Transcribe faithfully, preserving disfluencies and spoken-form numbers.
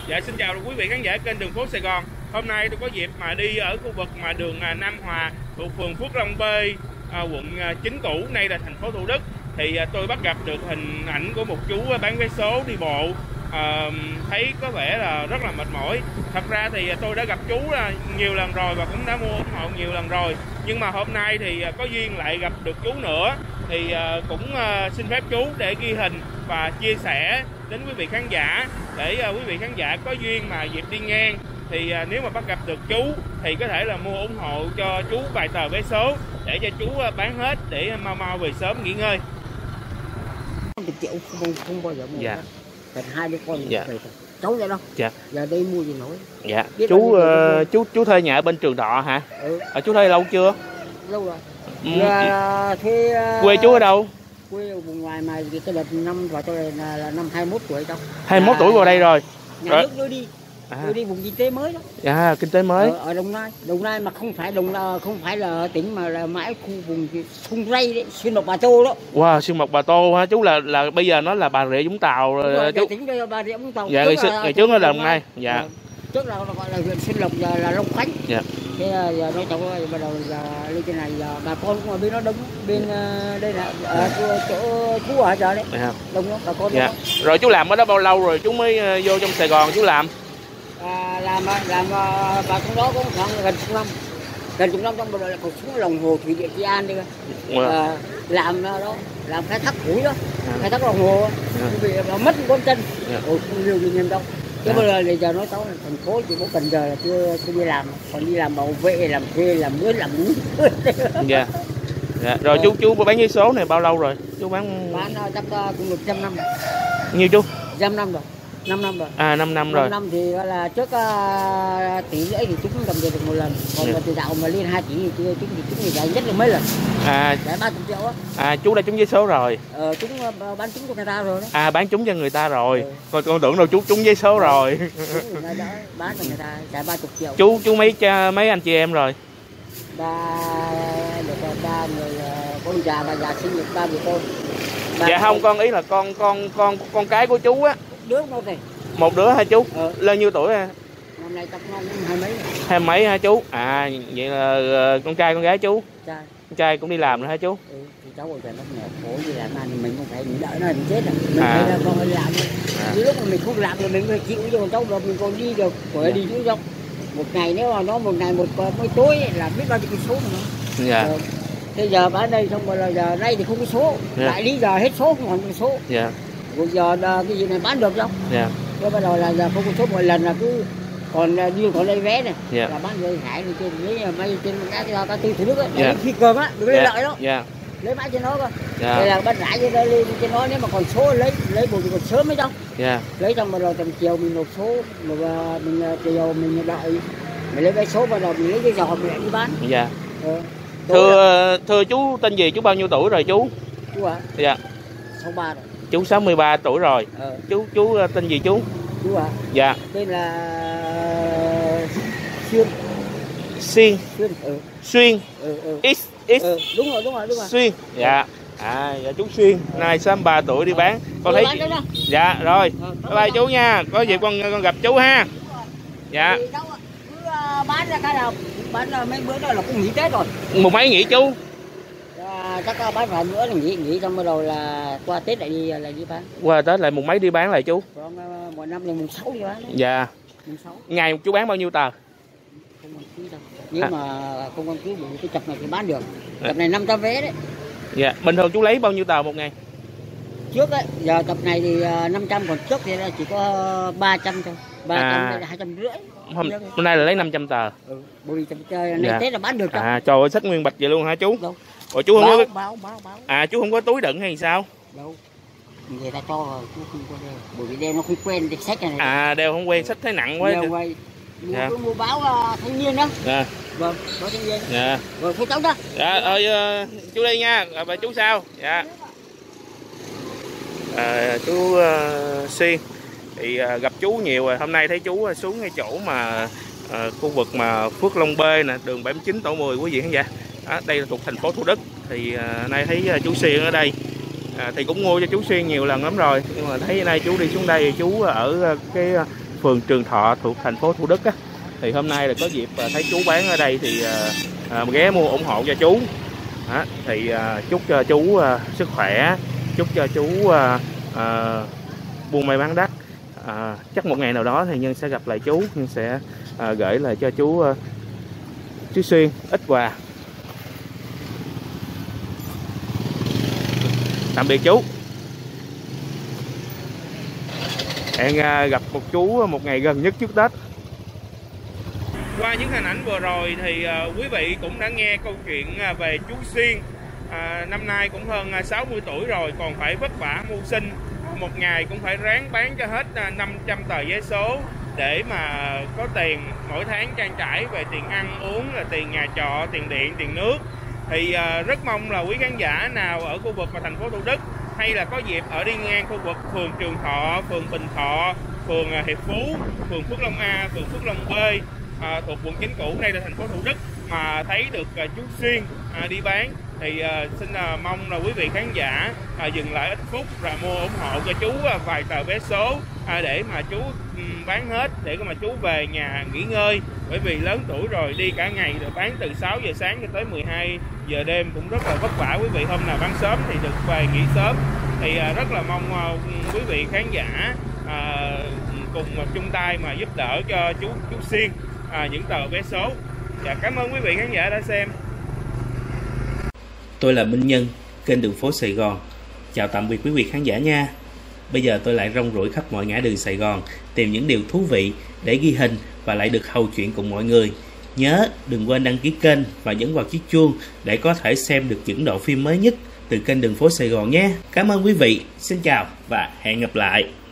Dạ xin chào quý vị khán giả kênh Đường Phố Sài Gòn. Hôm nay tôi có dịp mà đi ở khu vực mà đường Nam Hòa thuộc phường Phước Long B, à, quận chín cũ, nay là thành phố Thủ Đức. Thì à, tôi bắt gặp được hình ảnh của một chú bán vé số đi bộ. À, thấy có vẻ là rất là mệt mỏi. Thật ra thì tôi đã gặp chú là nhiều lần rồi và cũng đã mua ủng hộ nhiều lần rồi. Nhưng mà hôm nay thì có duyên lại gặp được chú nữa. Thì à, cũng à, xin phép chú để ghi hình và chia sẻ đến quý vị khán giả, để uh, quý vị khán giả có duyên mà dịp đi ngang thì uh, nếu mà bắt gặp được chú thì có thể là mua ủng hộ cho chú vài tờ vé số để cho chú uh, bán hết để uh, mau mau về sớm nghỉ ngơi. Triệu không, không bao giờ mua. Dạ. Thành hai đứa con. Dạ. Về cháu vậy đâu. Dạ. Giờ đây mua gì nổi. Dạ. Biết chú uh, chú chú thuê nhà ở bên Trường Thọ hả? Ừ. Ở chú thuê lâu chưa? Lâu rồi. Ừ. Là thuê. Uh... Quê chú ở đâu? Quê ở vùng ngoài mà cái đợt năm vào tôi là, là năm hai mươi mốt tuổi đâu. hai mươi mốt tuổi vào đây rồi. Nhà rồi. nước đưa đi. À. Đưa đi vùng kinh tế mới đó. À, kinh tế mới. Ở, ở Đồng Nai. Đồng Nai mà không phải Đồng không phải là tỉnh mà là mãi khu vùng Sông Ray đấy, xuyên Mộc Bà Tô đó. Wow, xuyên Mộc Bà Tô ha, chú là là bây giờ nó là Bà Rịa Vũng Tàu rồi, rồi chú. Tỉnh đây Bà Rịa Vũng Tàu. Dạ, ngày, là, ngày trước nó là Đồng Nai. Dạ. Rồi. Trước là gọi là huyện Xuân Lộc, giờ là Long Khánh. Dạ. Thế giờ nó cháu bắt đầu giờ lên trên này giờ bà con cũng ở bên nó đông, bên uh, đây là ở dạ. chỗ chú ở giờ đấy. Dạ. Đông lắm bà con. Dạ. Đó. Rồi chú làm ở đó bao lâu rồi chú mới uh, vô trong Sài Gòn chú làm? À, làm làm uh, bà con đó cũng khoảng gần chục năm. Gần chục năm trong bây giờ là còn xuống lòng hồ thủy điện Trị An đi. Dạ. À, làm đó, làm khai thác củi đó. Dạ. Khai thác lòng hồ. Dạ. Bị nó mất con chân. Dạ. Ôi không liều gì nhanh đâu. Chứ bây giờ thì giờ nói cháu là thành phố chỉ có Cần Giờ là chưa chưa đi làm, còn đi làm bảo vệ, làm thuê, làm mướn, làm mướn. Dạ. Dạ. Rồi chú chú bán vé số này bao lâu rồi? Chú bán bán chắc cũng được trăm năm. Nhiêu chú? Trăm năm rồi. năm năm rồi. À năm năm rồi. năm năm thì là trước uh, tỷ rưỡi thì chúng cầm về được một lần, còn dạ. từ dạo mà lên hai tỷ thì chúng thì chúng thì giải nhất được mấy lần. À. Giải ba mươi triệu á. À chú đã trúng vé số rồi. Ờ chúng uh, bán trúng cho người ta rồi đó. À bán trúng cho người ta rồi. Ừ. Còn con tưởng đâu chú trúng vé số rồi. Đúng rồi đó, bán cho người ta giải ba mươi triệu. Chú chú mấy cha mấy anh chị em rồi? Ba được ba người, con già bà già sinh được ba người con. Ba dạ không, con ý là con con con con cái của chú á. Đứa đâu thì một đứa hả chú? Ừ. Lên nhiêu tuổi à? Năm nay chắc nó hai mấy. Hai mấy hả chú? À vậy là con trai con gái chú? Trai. Con trai cũng đi làm rồi hả chú? Ừ, thì cháu rồi nó nghèo khổ gì làm ăn thì mình không phải đợi nó mình chết rồi. Mình à. Phải là con đi làm thôi. À. Lúc mà mình không làm thì mình phải chịu cho con cháu rồi mình còn đi được, khỏi dạ. Đi chứ không. Một ngày nếu mà nó một ngày một mấy tối là biết bao nhiêu cái số mà nó. Dạ. Rồi. Thế giờ bán đây xong rồi giờ nay thì không có số. Dạ. Đại lý giờ hết số không còn có số. Dạ. Rồi giờ cái gì này bán được không? Dạ. Thế bắt đầu là giờ không có số, một lần là cứ còn đi còn lấy vé này. Dạ. Là bán người hải đi trên lấy mấy trên cái cái tư Thủ Đức á, dạ. Phi cường á, được lấy dạ. Lợi đó. Dạ. Lấy mãi trên nó cơ. Dạ. Đây là bán rải trên đây lên trên nó, nếu mà còn số lấy lấy buổi còn sớm mấy đâu. Dạ. Lấy xong bắt đầu tầm chiều mình nộp số, mà mình chiều mình đợi mình lấy vé số, bắt đầu mình lấy cái giò mình lại đi bán. Dạ. Ừ. Thưa thưa chú tên gì, chú bao nhiêu tuổi rồi chú? Chú ạ? Dạ. sáu mươi ba rồi. Chú sáu mươi ba tuổi rồi. Ờ. Chú chú tên gì chú? Chú ạ? Dạ. Tên là Xuyên. Xuyên. Xuyên. Ừ. Xuyên. Ừ, ừ. X X. Ừ, đúng rồi, đúng rồi, đúng rồi. Xuyên. Dạ. À dạ chú Xuyên, ừ. Nay sáu mươi ba tuổi đi ừ. Bán. Con thấy. Dạ rồi. Ừ, bye bye chú nha. Có dịp con con gặp chú ha. Dạ. Thì đâu, cứ bán ra cái nào bán mấy bữa đó là cũng nghỉ Tết rồi. Một mấy nghỉ chú? À, chắc bán vài bữa là nghỉ nghỉ xong bắt đầu là qua Tết lại đi lại đi bán. Qua Tết lại một mấy đi bán lại chú? Còn uh, mỗi năm là mùng sáu đi bán. Đấy. Dạ. Mùng sáu. Ngày chú bán bao nhiêu tờ? Không còn ký đâu. Nếu à. Mà không còn ký cái chập này thì bán được. Chập này năm trăm vé đấy. Dạ. Bình thường chú lấy bao nhiêu tờ một ngày? Trước ấy, giờ tập này thì năm trăm, còn trước thì chỉ có ba trăm thôi. ba trăm à. Đây là hai trăm rưỡi. Hôm, hôm nay là lấy năm trăm tờ. Ừ, bởi vì chơi này dạ. Tết là bán được không? À trời ơi, sách nguyên bạch vậy luôn hả chú? Đâu. Ủa chú không báo, có báo, báo, báo. À chú không có túi đựng hay sao? Đâu. Người ta cho rồi, chú không có đeo. Bởi vì đeo nó không quen thì sách này. À đeo không quen, sách thấy nặng quá. Đeo quay. Mua, dạ. Mua báo uh, thanh niên đó. Dạ. Vâng, báo thanh niên. Dạ. Rồi thấy cháu đó. Dạ, ơi uh, chú đi nha, rồi bà chú sao? Dạ. À, chú uh, Xuyên thì uh, gặp chú nhiều rồi, hôm nay thấy chú xuống ngay chỗ mà uh, khu vực mà Phước Long B nè, đường bảy mươi chín tổ mười quý vị khán giả. Đó, đây là thuộc thành phố Thủ Đức. Thì uh, nay thấy uh, chú Xuyên ở đây. À, thì cũng mua cho chú Xuyên nhiều lần lắm rồi, nhưng mà thấy nay chú đi xuống đây chú ở uh, cái uh, phường Trường Thọ thuộc thành phố Thủ Đức á. Thì hôm nay là có dịp thấy chú bán ở đây thì à, ghé mua ủng hộ cho chú. Đó, thì à, chúc cho chú à, sức khỏe, chúc cho chú à, à, buôn may bán đắt. À, chắc một ngày nào đó thì Nhân sẽ gặp lại chú, Nhân sẽ à, gửi lại cho chú à, chú Xuyên ít quà. Tạm biệt chú. Hẹn à, gặp một chú một ngày gần nhất trước Tết. Qua những hình ảnh vừa rồi thì uh, quý vị cũng đã nghe câu chuyện uh, về chú Xuyên. uh, Năm nay cũng hơn uh, sáu mươi tuổi rồi, còn phải vất vả mưu sinh. Một ngày cũng phải ráng bán cho hết uh, năm trăm tờ vé số để mà có tiền mỗi tháng trang trải về tiền ăn uống, là tiền nhà trọ, tiền điện, tiền nước. Thì uh, rất mong là quý khán giả nào ở khu vực mà thành phố Thủ Đức, hay là có dịp ở đi ngang khu vực phường Trường Thọ, phường Bình Thọ, phường uh, Hiệp Phú, phường Phước Long A, phường Phước Long B, À, thuộc quận chín cũ, đây là thành phố Thủ Đức, mà thấy được à, chú Xuyên à, đi bán thì à, xin à, mong là quý vị khán giả à, dừng lại ít phút và mua ủng hộ cho chú à, vài tờ vé số à, để mà chú um, bán hết, để mà chú về nhà nghỉ ngơi, bởi vì lớn tuổi rồi, đi cả ngày rồi, bán từ sáu giờ sáng cho tới mười hai giờ đêm cũng rất là vất vả. Quý vị hôm nào bán sớm thì được về nghỉ sớm. Thì à, rất là mong à, quý vị khán giả à, cùng chung tay mà giúp đỡ cho chú chú Xuyên À, những tờ vé số. Và cảm ơn quý vị khán giả đã xem. Tôi là Minh Nhân, kênh Đường Phố Sài Gòn. Chào tạm biệt quý vị khán giả nha. Bây giờ tôi lại rong ruổi khắp mọi ngã đường Sài Gòn, tìm những điều thú vị để ghi hình và lại được hầu chuyện cùng mọi người. Nhớ đừng quên đăng ký kênh và nhấn vào chiếc chuông để có thể xem được những đoạn phim mới nhất từ kênh Đường Phố Sài Gòn nhé. Cảm ơn quý vị, xin chào và hẹn gặp lại.